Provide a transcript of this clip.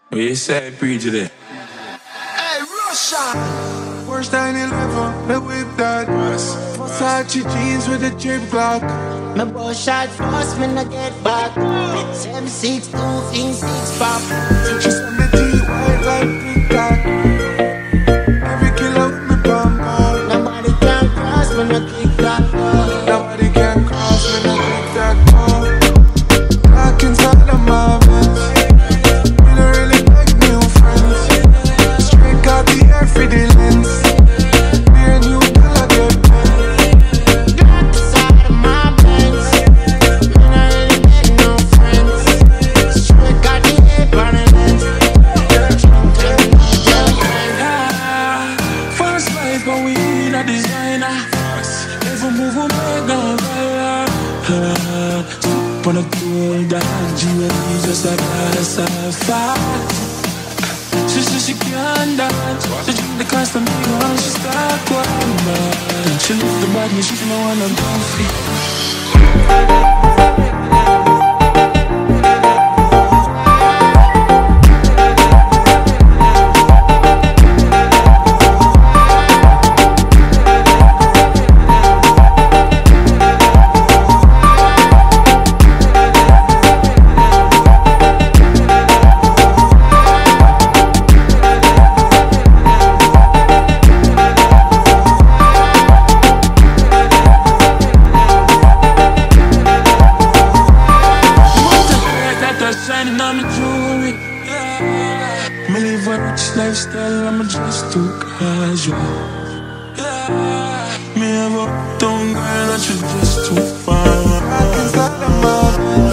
What you say, preacher there? Hey, Russia! Worst 911, the whip that Versace jeans with a drip block. My boy shot first when I get back. 762 fling 6 pop. She said me teeth white like peacock. Every killer with me bum bum. Nobody can cross when I kick that door. Nobody can cross when I kick that door. Lock inside of my vest. We don't really make new friends. Straight got the air for the lens. Me and you till I get paid. Lock inside of my Benz. We don't really make no friends. Straight got the air for the lens. Fast life, but we need a designer. Every move we make on fire. Step on a tool, that G.O.D. just like a fire. She said she can't dance. She drink the class to me when she start crying. She lift the body, she's no one I'm comfy. Shining on my jewelry. Me live a rich lifestyle, I'm just too casual. Me have a dumb girl that you just too fine. Lock inside of my vest.